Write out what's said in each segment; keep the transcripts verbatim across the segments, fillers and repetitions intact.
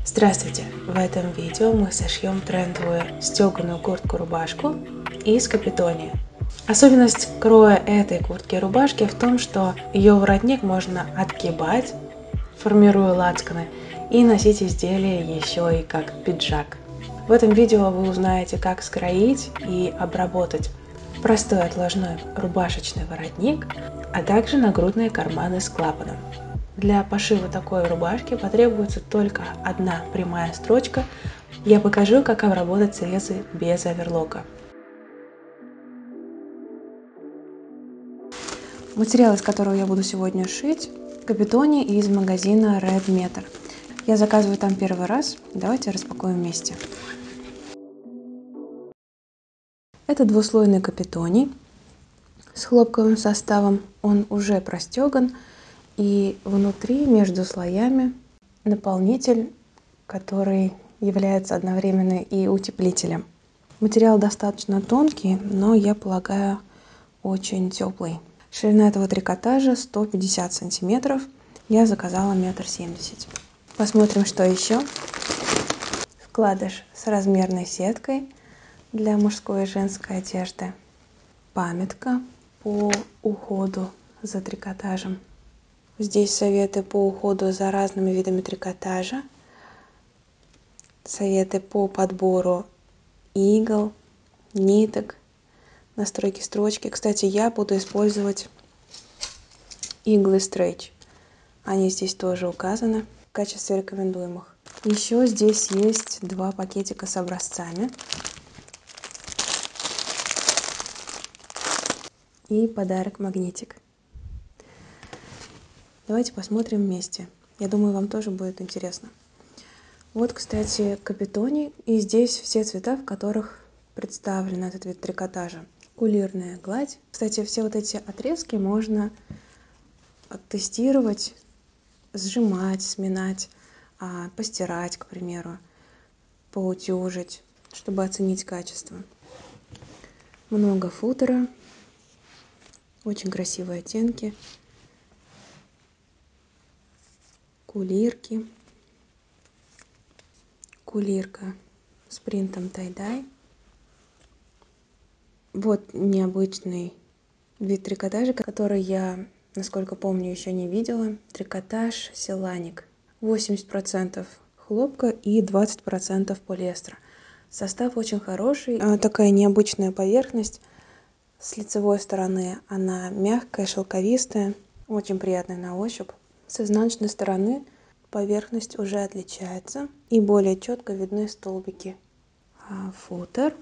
Здравствуйте! В этом видео мы сошьем трендовую стеганую куртку-рубашку из капитони. Особенность кроя этой куртки и рубашки в том, что ее воротник можно отгибать, формируя лацканы, и носить изделие еще и как пиджак. В этом видео вы узнаете, как скроить и обработать простой отложной рубашечный воротник, а также нагрудные карманы с клапаном. Для пошива такой рубашки потребуется только одна прямая строчка. Я покажу, как обработать срезы без оверлока. Материал, из которого я буду сегодня шить, капитони из магазина Red Meter. Я заказываю там первый раз. Давайте распакуем вместе. Это двуслойный капитони с хлопковым составом. Он уже простеган. И внутри, между слоями, наполнитель, который является одновременно и утеплителем. Материал достаточно тонкий, но, я полагаю, очень теплый. Ширина этого трикотажа сто пятьдесят сантиметров. Я заказала метр семьдесят. Посмотрим, что еще. Вкладыш с размерной сеткой для мужской и женской одежды. Памятка по уходу за трикотажем. Здесь советы по уходу за разными видами трикотажа, советы по подбору игл, ниток, настройки строчки. Кстати, я буду использовать иглы Stretch. Они здесь тоже указаны в качестве рекомендуемых. Еще здесь есть два пакетика с образцами и подарок-магнитик. Давайте посмотрим вместе. Я думаю, вам тоже будет интересно. Вот, кстати, капитони. И здесь все цвета, в которых представлен этот вид трикотажа. Кулирная гладь. Кстати, все вот эти отрезки можно тестировать, сжимать, сминать, постирать, к примеру, поутюжить, чтобы оценить качество. Много футера. Очень красивые оттенки. Кулирки. Кулирка с принтом тай-дай. Вот необычный вид трикотажа, который я, насколько помню, еще не видела. Трикотаж селаник. восемьдесят процентов хлопка и двадцать процентов полиэстера. Состав очень хороший. Такая необычная поверхность. С лицевой стороны она мягкая, шелковистая, очень приятная на ощупь. С изнаночной стороны поверхность уже отличается и более четко видны столбики. Футер.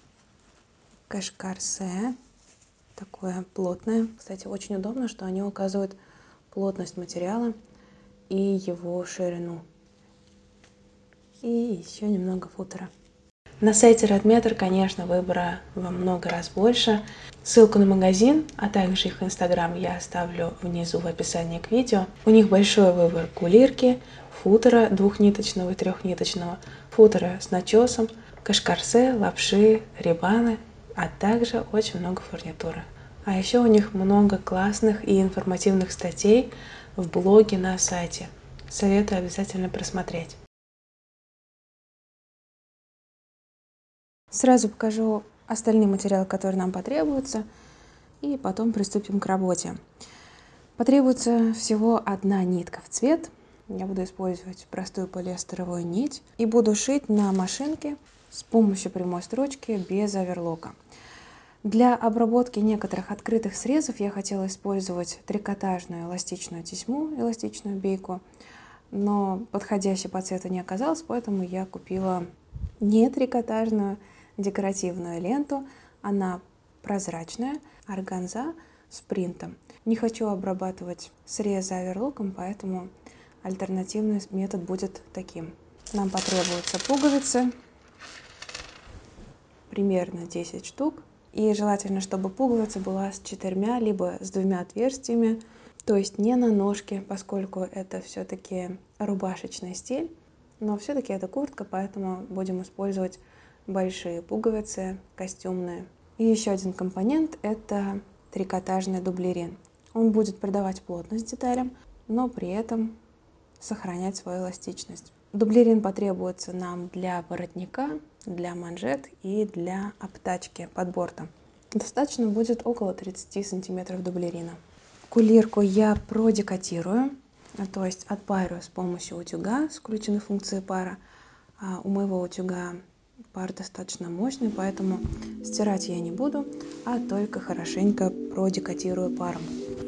Кашкарсе. Такое плотное. Кстати, очень удобно, что они указывают плотность материала и его ширину. И еще немного футера. На сайте Red Meter, конечно, выбора во много раз больше. Ссылку на магазин, а также их инстаграм я оставлю внизу в описании к видео. У них большой выбор кулирки, футера двухниточного и трехниточного, футера с начесом, кашкарсе, лапши, рибаны, а также очень много фурнитуры. А еще у них много классных и информативных статей в блоге на сайте. Советую обязательно просмотреть. Сразу покажу остальные материалы, которые нам потребуются, и потом приступим к работе. Потребуется всего одна нитка в цвет. Я буду использовать простую полиэстеровую нить и буду шить на машинке с помощью прямой строчки без оверлока. Для обработки некоторых открытых срезов я хотела использовать трикотажную эластичную тесьму, эластичную бейку, но подходящей по цвету не оказалось, поэтому я купила не трикотажную декоративную ленту. Она прозрачная, органза с принтом. Не хочу обрабатывать срезы оверлоком, поэтому альтернативный метод будет таким. Нам потребуются пуговицы, примерно десять штук. И желательно, чтобы пуговица была с четырьмя, либо с двумя отверстиями, то есть не на ножке, поскольку это все-таки рубашечный стиль. Но все-таки это куртка, поэтому будем использовать большие пуговицы, костюмные. И еще один компонент – это трикотажный дублерин. Он будет придавать плотность деталям, но при этом сохранять свою эластичность. Дублерин потребуется нам для воротника, для манжет и для обтачки под бортом. Достаточно будет около тридцати сантиметров дублерина. Кулирку я продекатирую, то есть отпарю с помощью утюга с включенной функцией пара. А у моего утюга пар достаточно мощный, поэтому стирать я не буду, а только хорошенько продекатирую паром.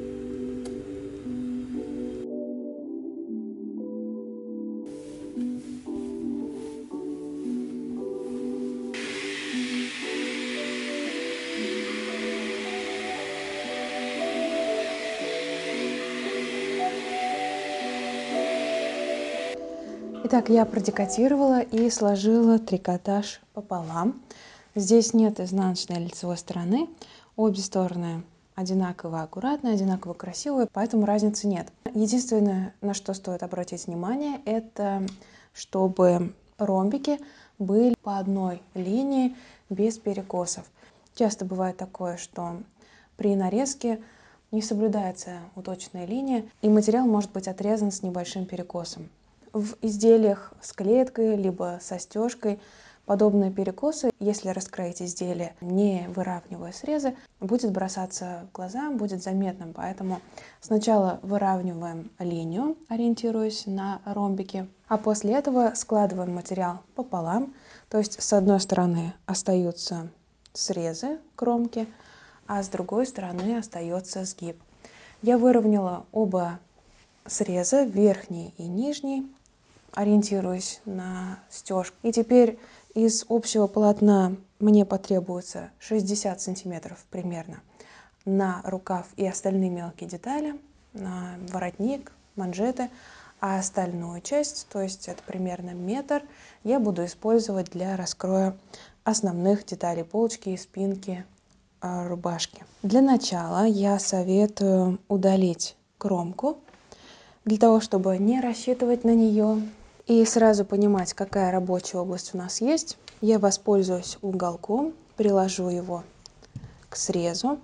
Итак, я продекатировала и сложила трикотаж пополам. Здесь нет изнаночной и лицевой стороны. Обе стороны одинаково аккуратные, одинаково красивые, поэтому разницы нет. Единственное, на что стоит обратить внимание, это чтобы ромбики были по одной линии без перекосов. Часто бывает такое, что при нарезке не соблюдается уточная линия, и материал может быть отрезан с небольшим перекосом. В изделиях с клеткой либо со стежкой подобные перекосы, если раскроить изделие, не выравнивая срезы, будет бросаться в глаза, будет заметным. Поэтому сначала выравниваем линию, ориентируясь на ромбики, а после этого складываем материал пополам. То есть с одной стороны остаются срезы, кромки, а с другой стороны остается сгиб. Я выровняла оба среза, верхний и нижний, ориентируюсь на стежку. И теперь из общего полотна мне потребуется шестьдесят сантиметров примерно на рукав и остальные мелкие детали, на воротник, манжеты, а остальную часть, то есть это примерно метр, я буду использовать для раскроя основных деталей полочки и спинки рубашки. Для начала я советую удалить кромку, для того, чтобы не рассчитывать на нее и сразу понимать, какая рабочая область у нас есть. Я воспользуюсь уголком, приложу его к срезу.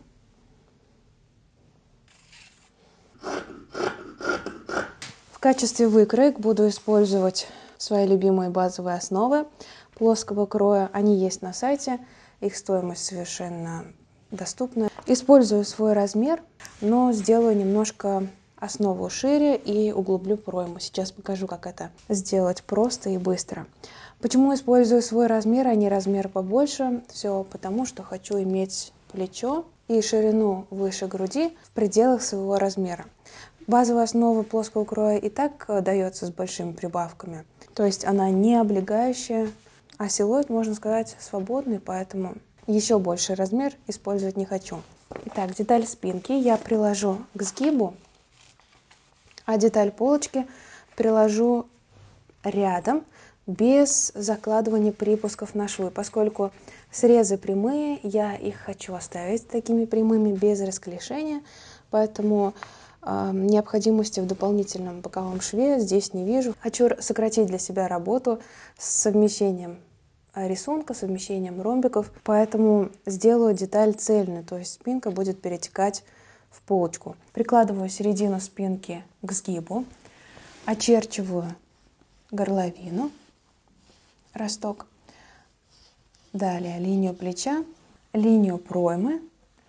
В качестве выкроек буду использовать свои любимые базовые основы плоского кроя. Они есть на сайте, их стоимость совершенно доступна. Использую свой размер, но сделаю немножко основу шире и углублю пройму. Сейчас покажу, как это сделать просто и быстро. Почему использую свой размер, а не размер побольше? Все потому, что хочу иметь плечо и ширину выше груди в пределах своего размера. Базовая основа плоского кроя и так дается с большими прибавками. То есть она не облегающая, а силуэт, можно сказать, свободный, поэтому еще больший размер использовать не хочу. Итак, деталь спинки я приложу к сгибу, а деталь полочки приложу рядом, без закладывания припусков на швы. Поскольку срезы прямые, я их хочу оставить такими прямыми, без расклешения, поэтому э, необходимости в дополнительном боковом шве здесь не вижу. Хочу сократить для себя работу с совмещением рисунка, совмещением ромбиков, поэтому сделаю деталь цельной, то есть спинка будет перетекать в полочку. Прикладываю середину спинки к сгибу, очерчиваю горловину, росток, далее линию плеча, линию проймы.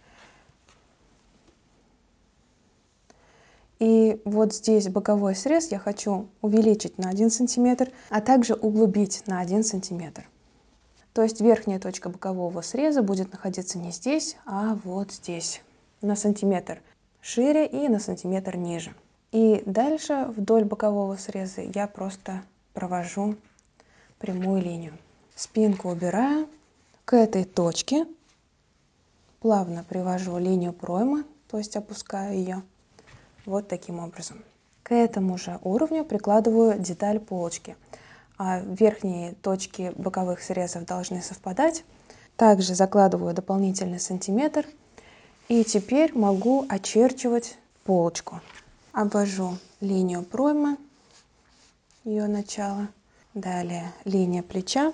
И вот здесь боковой срез я хочу увеличить на один сантиметр, а также углубить на один сантиметр. То есть верхняя точка бокового среза будет находиться не здесь, а вот здесь, на сантиметр шире и на сантиметр ниже. И дальше вдоль бокового среза я просто провожу прямую линию. Спинку убираю. К этой точке плавно привожу линию проймы, то есть опускаю ее вот таким образом. К этому же уровню прикладываю деталь полочки. А верхние точки боковых срезов должны совпадать. Также закладываю дополнительный сантиметр. И теперь могу очерчивать полочку. Обвожу линию проймы, ее начало. Далее линия плеча,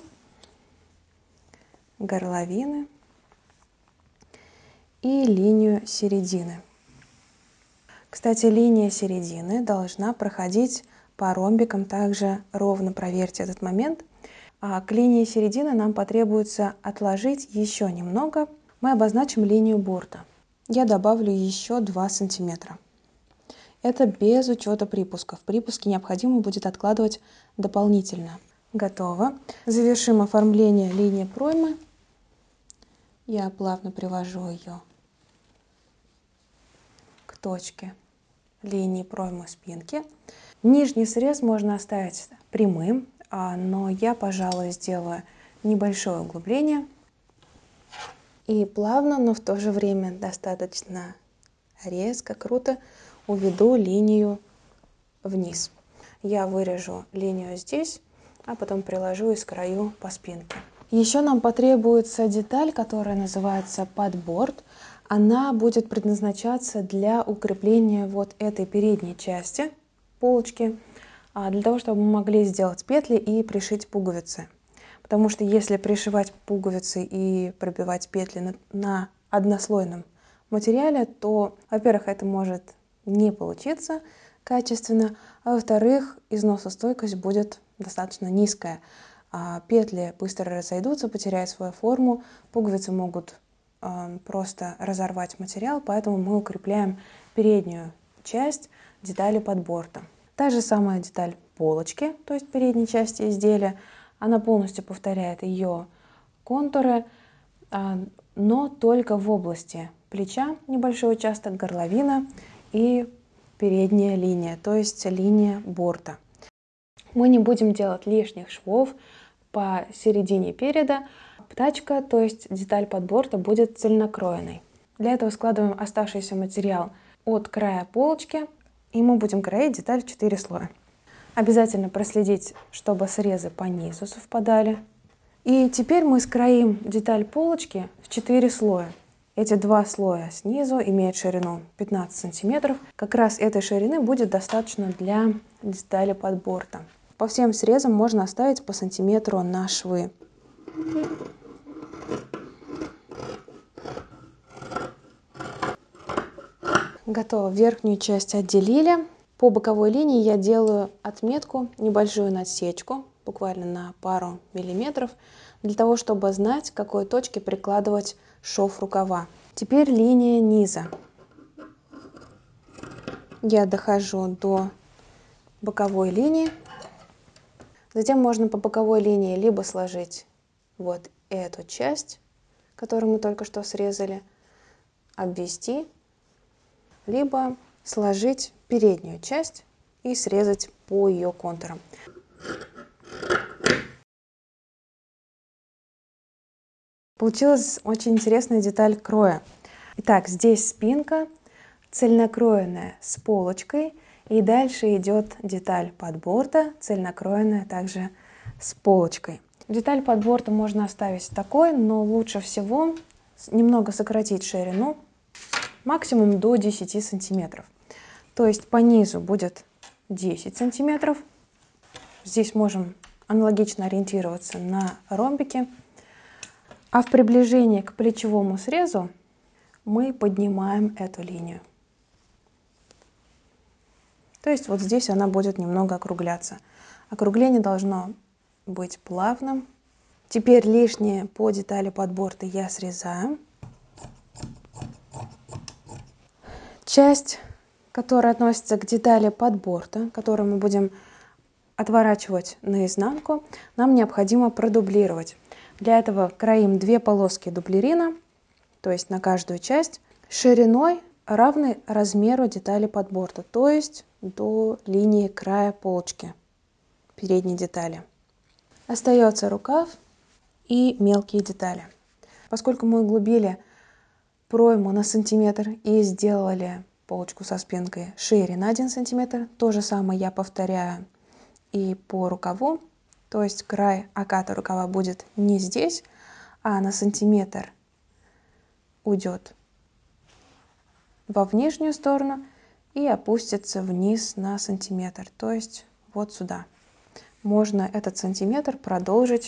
горловины и линию середины. Кстати, линия середины должна проходить по ромбикам также ровно проверьте этот момент. А к линии середины нам потребуется отложить еще немного. Мы обозначим линию борта. Я добавлю еще два сантиметра. Это без учета припусков. Припуски необходимо будет откладывать дополнительно. Готово. Завершим оформление линии проймы. Я плавно привожу ее к точке линии проймы спинки. Нижний срез можно оставить прямым, но я, пожалуй, сделаю небольшое углубление. И плавно, но в то же время достаточно резко, круто уведу линию вниз. Я вырежу линию здесь, а потом приложу из краю по спинке. Еще нам потребуется деталь, которая называется подборт. Она будет предназначаться для укрепления вот этой передней части полочки, для того, чтобы мы могли сделать петли и пришить пуговицы. Потому что если пришивать пуговицы и пробивать петли на, на однослойном материале, то, во-первых, это может не получиться качественно, а во-вторых, износостойкость будет достаточно низкая. А петли быстро разойдутся, потеряют свою форму, пуговицы могут э, просто разорвать материал, поэтому мы укрепляем переднюю часть детали подборта. Та же самая деталь полочки, то есть передней части изделия, она полностью повторяет ее контуры, но только в области плеча небольшой участок, горловина и передняя линия, то есть линия борта. Мы не будем делать лишних швов по середине переда. Птачка, то есть деталь подборта, будет цельнокроенной. Для этого складываем оставшийся материал от края полочки, и мы будем кроить деталь в четыре слоя. Обязательно проследить, чтобы срезы по низу совпадали. И теперь мы скроим деталь полочки в четыре слоя. Эти два слоя снизу имеют ширину пятнадцать сантиметров. Как раз этой ширины будет достаточно для детали подборта. По всем срезам можно оставить по сантиметру на швы. Готово. Верхнюю часть отделили. По боковой линии я делаю отметку, небольшую насечку, буквально на пару миллиметров, для того, чтобы знать, к какой точке прикладывать шов рукава. Теперь линия низа. Я дохожу до боковой линии. Затем можно по боковой линии либо сложить вот эту часть, которую мы только что срезали, обвести, либо сложить переднюю часть и срезать по ее контурам. Получилась очень интересная деталь кроя. Итак, здесь спинка цельнокроенная с полочкой, и дальше идет деталь подборта, цельнокроенная также с полочкой. Деталь подборта можно оставить такой, но лучше всего немного сократить ширину, максимум до десяти сантиметров. То есть по низу будет десять сантиметров. Здесь можем аналогично ориентироваться на ромбики. А в приближении к плечевому срезу мы поднимаем эту линию. То есть вот здесь она будет немного округляться. Округление должно быть плавным. Теперь лишнее по детали подборта я срезаю. Часть, которая относится к детали подборта, которую мы будем отворачивать наизнанку, нам необходимо продублировать. Для этого кроим две полоски дублерина, то есть на каждую часть, шириной равной размеру детали подборта, то есть до линии края полочки передней детали. Остается рукав и мелкие детали. Поскольку мы углубили пройму на сантиметр и сделали полочку со спинкой шире на один сантиметр, то же самое я повторяю и по рукаву, то есть край оката рукава будет не здесь, а на сантиметр уйдет во внешнюю сторону и опустится вниз на сантиметр, то есть вот сюда. Можно этот сантиметр продолжить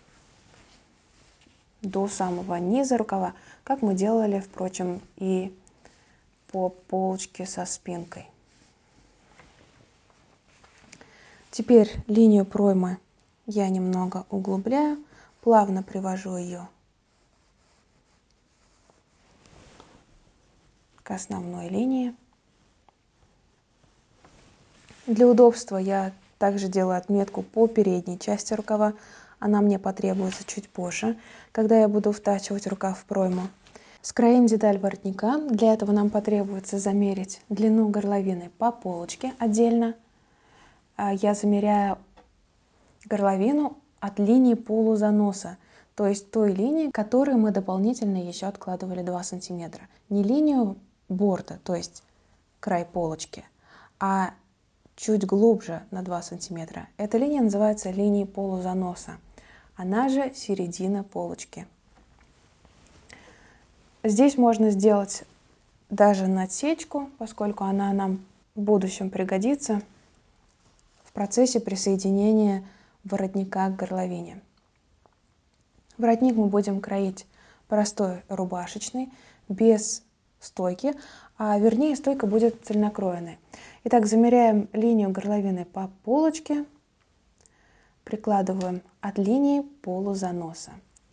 до самого низа рукава, как мы делали, впрочем, и по полочке со спинкой. Теперь линию проймы я немного углубляю, плавно привожу ее к основной линии. Для удобства я также делаю отметку по передней части рукава. Она мне потребуется чуть позже, когда я буду втачивать рукав в пройму. Скроим деталь воротника. Для этого нам потребуется замерить длину горловины по полочке отдельно. Я замеряю горловину от линии полузаноса, то есть той линии, которой мы дополнительно еще откладывали два сантиметра. Не линию борта, то есть край полочки, а чуть глубже на два сантиметра. Эта линия называется линией полузаноса, она же середина полочки. Здесь можно сделать даже надсечку, поскольку она нам в будущем пригодится в процессе присоединения воротника к горловине. Воротник мы будем кроить простой рубашечный, без стойки, а вернее стойка будет цельнокроенной. Итак, замеряем линию горловины по полочке, прикладываем от линии полузаноса.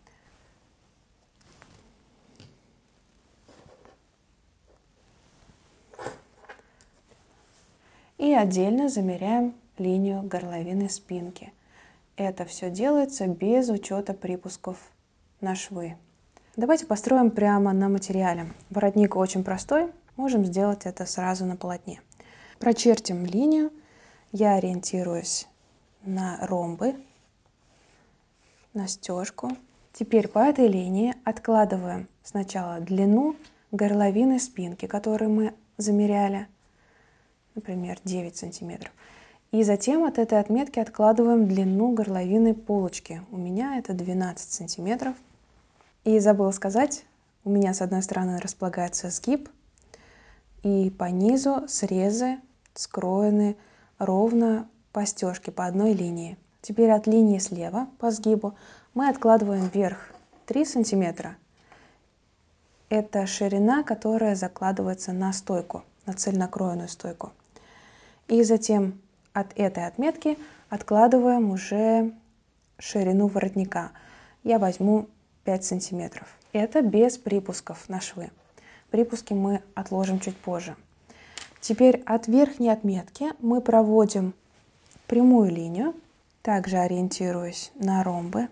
И отдельно замеряем линию горловины спинки. Это все делается без учета припусков на швы. Давайте построим прямо на материале. Воротник очень простой, можем сделать это сразу на полотне. Прочертим линию. Я ориентируюсь на ромбы, на стежку. Теперь по этой линии откладываем сначала длину горловины спинки, которую мы замеряли, например, девять сантиметров. И затем от этой отметки откладываем длину горловины полочки. У меня это двенадцать сантиметров. И забыла сказать, у меня с одной стороны располагается сгиб, и по низу срезы скроены ровно по стежке, по одной линии. Теперь от линии слева по сгибу мы откладываем вверх три сантиметра. Это ширина, которая закладывается на стойку, на цельнокроенную стойку. И затем от этой отметки откладываем уже ширину воротника. Я возьму пять сантиметров. Это без припусков на швы. Припуски мы отложим чуть позже. Теперь от верхней отметки мы проводим прямую линию, также ориентируясь на ромбы.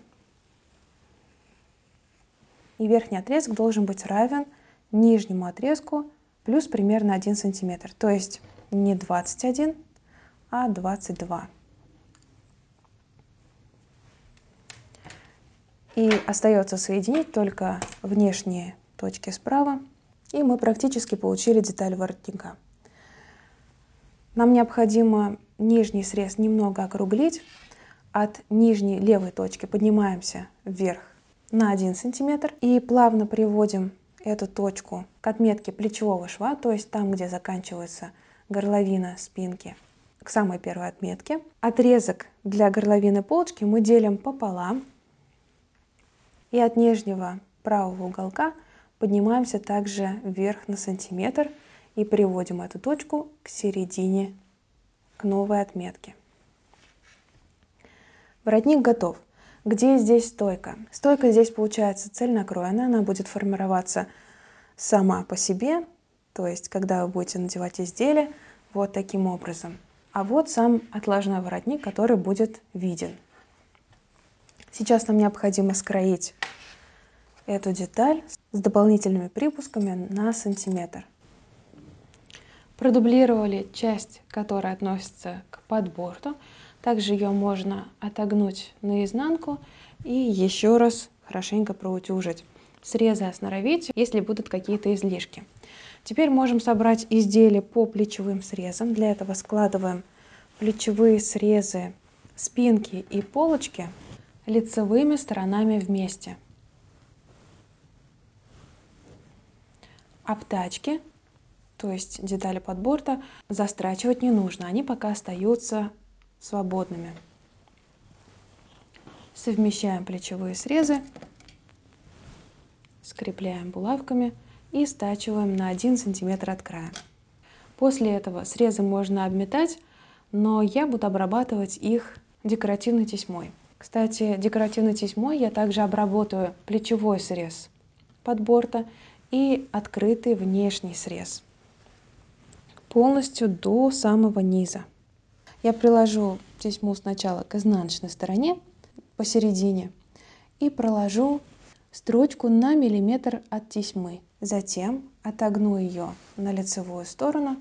И верхний отрезок должен быть равен нижнему отрезку плюс примерно один сантиметр. То есть не двадцать один, а двадцать два. И остается соединить только внешние точки справа, и мы практически получили деталь воротника. Нам необходимо нижний срез немного округлить. От нижней левой точки поднимаемся вверх на один сантиметр и плавно приводим эту точку к отметке плечевого шва, то есть там, где заканчивается горловина спинки, к самой первой отметке. Отрезок для горловины полочки мы делим пополам. И от нижнего правого уголка поднимаемся также вверх на сантиметр и приводим эту точку к середине, к новой отметке. Воротник готов. Где здесь стойка? Стойка здесь получается цельнокроенная, она будет формироваться сама по себе, то есть когда вы будете надевать изделие, вот таким образом. А вот сам отложной воротник, который будет виден. Сейчас нам необходимо скроить эту деталь с дополнительными припусками на сантиметр. Продублировали часть, которая относится к подборту. Также ее можно отогнуть наизнанку и еще раз хорошенько проутюжить. Срезы осноровить, если будут какие-то излишки. Теперь можем собрать изделие по плечевым срезам. Для этого складываем плечевые срезы спинки и полочки лицевыми сторонами вместе. Обтачки, то есть детали подборта, застрачивать не нужно, они пока остаются свободными. Совмещаем плечевые срезы, скрепляем булавками и стачиваем на один сантиметр от края. После этого срезы можно обметать, но я буду обрабатывать их декоративной тесьмой. Кстати, декоративной тесьмой я также обработаю плечевой срез подборта и открытый внешний срез полностью до самого низа. Я приложу тесьму сначала к изнаночной стороне, посередине, и проложу строчку на миллиметр от тесьмы. Затем отогну ее на лицевую сторону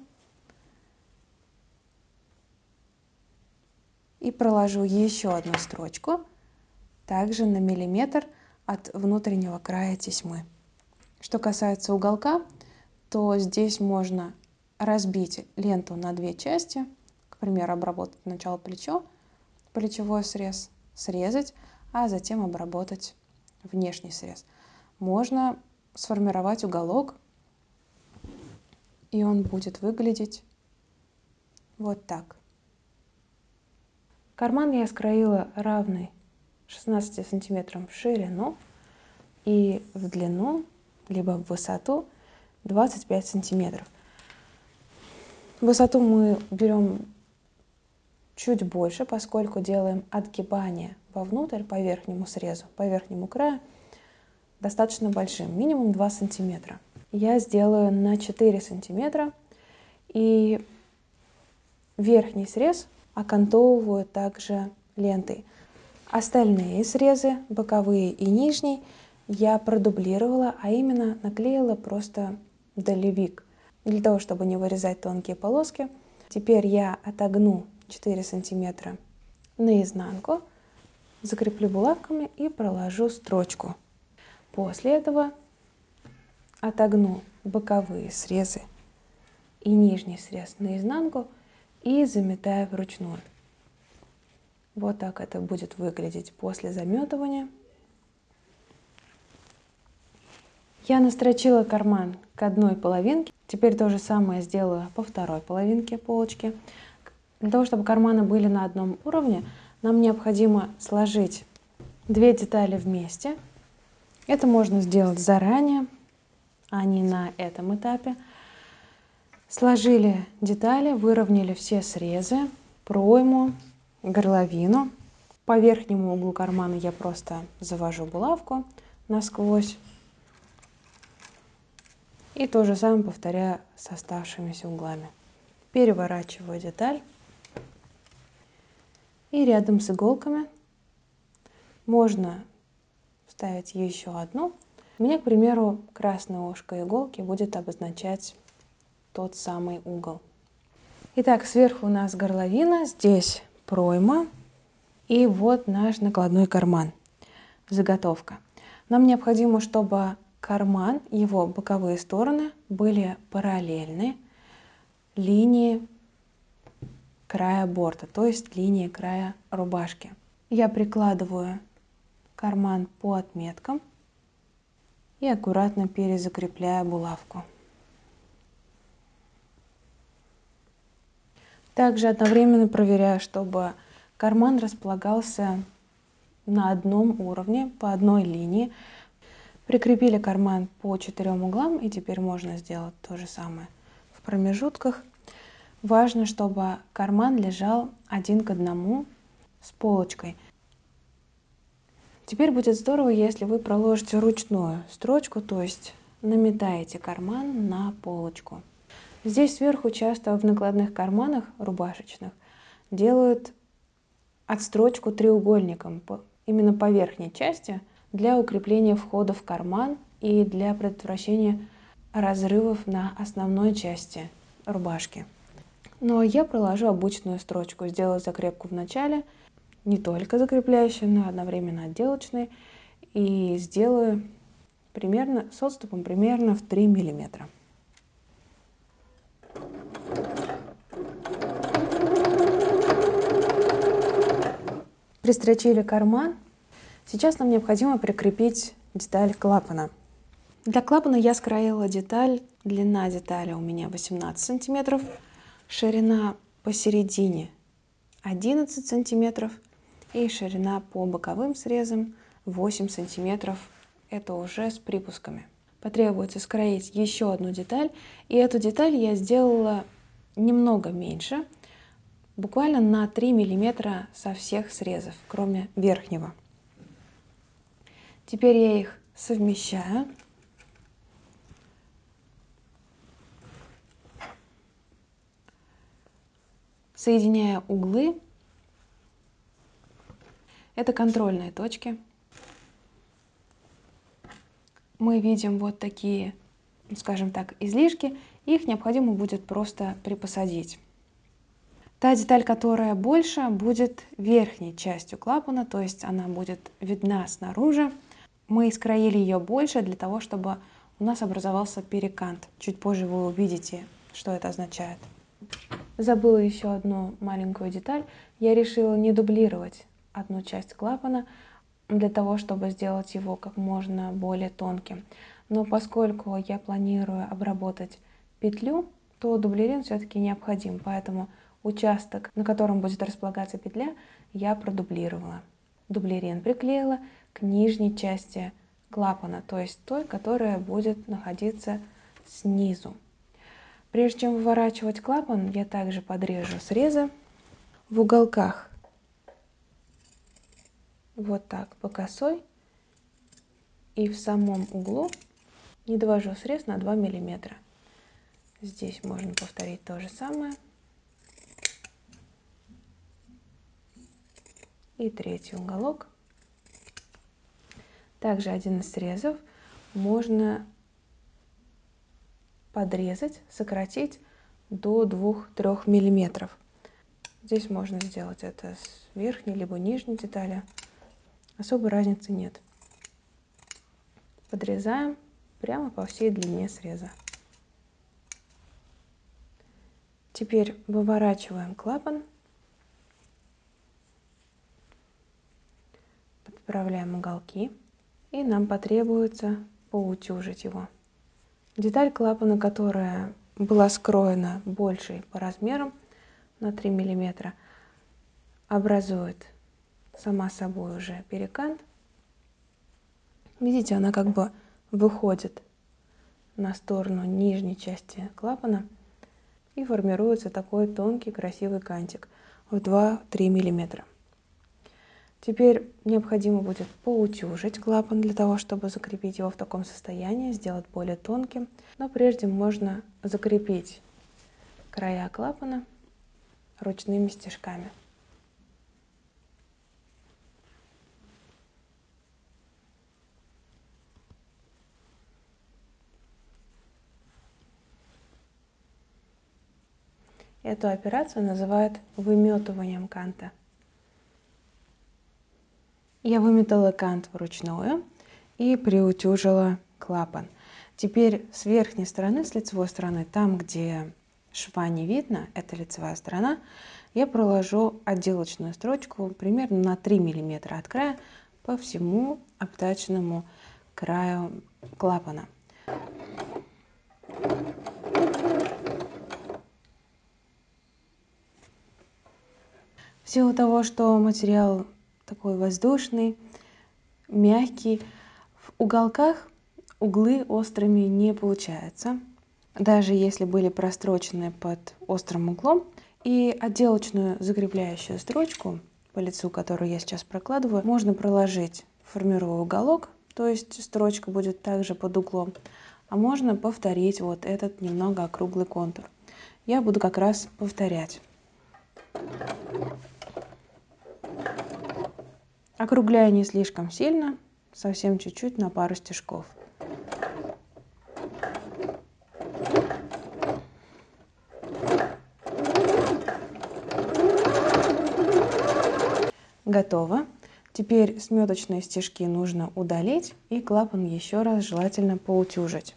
и проложу еще одну строчку, также на миллиметр от внутреннего края тесьмы. Что касается уголка, то здесь можно разбить ленту на две части, к примеру, обработать сначала плечо, плечевой срез, срезать, а затем обработать внешний срез. Можно сформировать уголок, и он будет выглядеть вот так. Карман я скроила равный шестнадцати сантиметрам в ширину и в длину, либо в высоту двадцать пять сантиметров. Высоту мы берем чуть больше, поскольку делаем отгибание вовнутрь по верхнему срезу, по верхнему краю, достаточно большим, минимум два сантиметра. Я сделаю на четыре сантиметра, и верхний срез окантовываю также лентой. Остальные срезы, боковые и нижний, я продублировала, а именно наклеила просто долевик, для того, чтобы не вырезать тонкие полоски. Теперь я отогну четыре сантиметра наизнанку, закреплю булавками и проложу строчку. После этого отогну боковые срезы и нижний срез наизнанку и заметаю вручную. Вот так это будет выглядеть после заметывания. Я настрочила карман к одной половинке. Теперь то же самое сделаю по второй половинке полочки. Для того, чтобы карманы были на одном уровне, нам необходимо сложить две детали вместе. Это можно сделать заранее, а не на этом этапе. Сложили детали, выровняли все срезы, пройму, горловину. По верхнему углу кармана я просто завожу булавку насквозь. И то же самое повторяю с оставшимися углами. Переворачиваю деталь. И рядом с иголками можно вставить еще одну. У меня, к примеру, красное ушко иголки будет обозначать тот самый угол. Итак, сверху у нас горловина, здесь пройма. И вот наш накладной карман. Заготовка. Нам необходимо, чтобы карман, его боковые стороны были параллельны линии края борта, то есть линии края рубашки. Я прикладываю карман по отметкам и аккуратно перезакрепляю булавку. Также одновременно проверяю, чтобы карман располагался на одном уровне, по одной линии. Прикрепили карман по четырем углам, и теперь можно сделать то же самое в промежутках. Важно, чтобы карман лежал один к одному с полочкой. Теперь будет здорово, если вы проложите ручную строчку, то есть наметаете карман на полочку. Здесь сверху часто в накладных карманах рубашечных делают отстрочку треугольником именно по верхней части для укрепления входа в карман и для предотвращения разрывов на основной части рубашки. Но я проложу обычную строчку, сделаю закрепку в начале, не только закрепляющую, но одновременно отделочной, и сделаю примерно с отступом примерно в три миллиметра. Пристрочили карман. Сейчас нам необходимо прикрепить деталь клапана. Для клапана я скроила деталь. Длина детали у меня восемнадцать сантиметров, ширина посередине одиннадцать сантиметров и ширина по боковым срезам восемь сантиметров. Это уже с припусками. Потребуется скроить еще одну деталь, и эту деталь я сделала немного меньше. буквально на три миллиметра со всех срезов, кроме верхнего. Теперь я их совмещаю. Соединяя углы. Это контрольные точки. Мы видим вот такие, скажем так, излишки. Их необходимо будет просто припосадить. Та деталь, которая больше, будет верхней частью клапана, то есть она будет видна снаружи. Мы скроили ее больше для того, чтобы у нас образовался перекант. Чуть позже вы увидите, что это означает. Забыла еще одну маленькую деталь. Я решила не дублировать одну часть клапана для того, чтобы сделать его как можно более тонким. Но поскольку я планирую обработать петлю, то дублерин все-таки необходим, поэтому участок, на котором будет располагаться петля, я продублировала. Дублерин приклеила к нижней части клапана, то есть той, которая будет находиться снизу. Прежде чем выворачивать клапан, я также подрежу срезы в уголках. Вот так по косой. И в самом углу не довожу срез на два миллиметра. Здесь можно повторить то же самое. И третий уголок. Также один из срезов можно подрезать, сократить до двух-трёх миллиметров. Здесь можно сделать это с верхней либо нижней детали. Особой разницы нет. Подрезаем прямо по всей длине среза. Теперь выворачиваем клапан. Подправляем уголки. И нам потребуется поутюжить его. Деталь клапана, которая была скроена большей по размерам на три миллиметра, образует сама собой уже перекант. Видите, она как бы выходит на сторону нижней части клапана и формируется такой тонкий красивый кантик в два-три миллиметра. Теперь необходимо будет поутюжить клапан для того, чтобы закрепить его в таком состоянии, сделать более тонким. Но прежде можно закрепить края клапана ручными стежками. Эту операцию называют выметыванием канта. Я выметала кант вручную и приутюжила клапан. Теперь с верхней стороны, с лицевой стороны, там, где шва не видно, это лицевая сторона, я проложу отделочную строчку примерно на три миллиметра от края по всему обтаченному краю клапана. В силу того, что материал такой воздушный, мягкий, в уголках углы острыми не получаются, даже если были прострочены под острым углом. И отделочную закрепляющую строчку по лицу, которую я сейчас прокладываю, можно проложить, формируя уголок, то есть строчка будет также под углом, а можно повторить вот этот немного округлый контур. Я буду как раз повторять. Округляю не слишком сильно, совсем чуть-чуть, на пару стежков. Готово. Теперь сметочные стежки нужно удалить и клапан еще раз желательно поутюжить.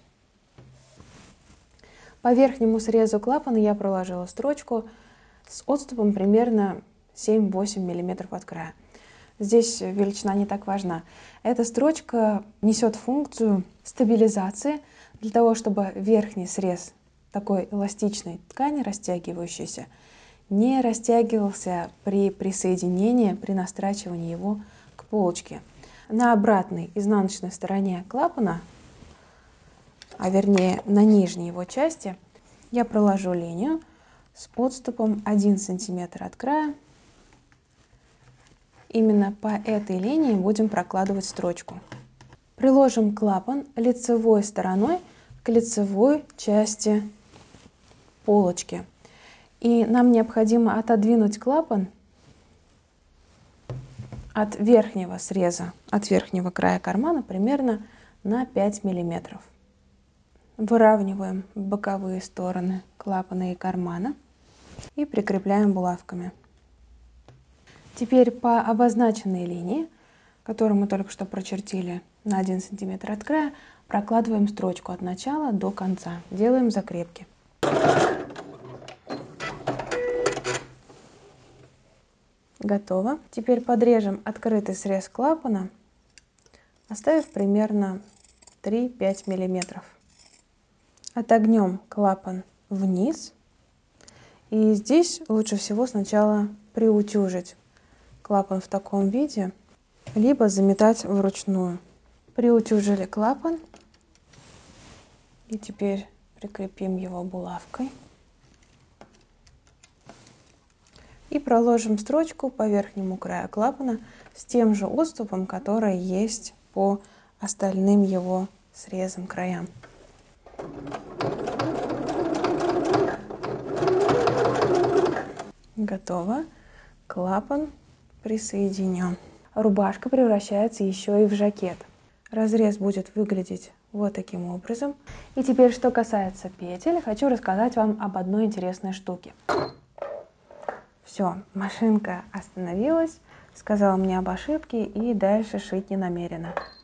По верхнему срезу клапана я проложила строчку с отступом примерно семь-восемь миллиметров от края. Здесь величина не так важна. Эта строчка несет функцию стабилизации для того, чтобы верхний срез такой эластичной ткани, растягивающейся, не растягивался при присоединении, при настрачивании его к полочке. На обратной изнаночной стороне клапана, а вернее на нижней его части, я проложу линию, с подступом один сантиметр от края. Именно по этой линии будем прокладывать строчку. Приложим клапан лицевой стороной к лицевой части полочки. И нам необходимо отодвинуть клапан от верхнего среза, от верхнего края кармана примерно на пять миллиметров. Выравниваем боковые стороны клапана и кармана и прикрепляем булавками. Теперь по обозначенной линии, которую мы только что прочертили на один сантиметр от края, прокладываем строчку от начала до конца. Делаем закрепки. Готово. Теперь подрежем открытый срез клапана, оставив примерно три-пять миллиметров. Отогнем клапан вниз. И здесь лучше всего сначала приутюжить клапан в таком виде, либо заметать вручную. Приутюжили клапан. И теперь прикрепим его булавкой. И проложим строчку по верхнему краю клапана с тем же отступом, который есть по остальным его срезам краям. Готово. Клапан присоединен. Рубашка превращается еще и в жакет. Разрез будет выглядеть вот таким образом. И теперь, что касается петель, хочу рассказать вам об одной интересной штуке. Все, машинка остановилась, сказала мне об ошибке и дальше шить не намерена.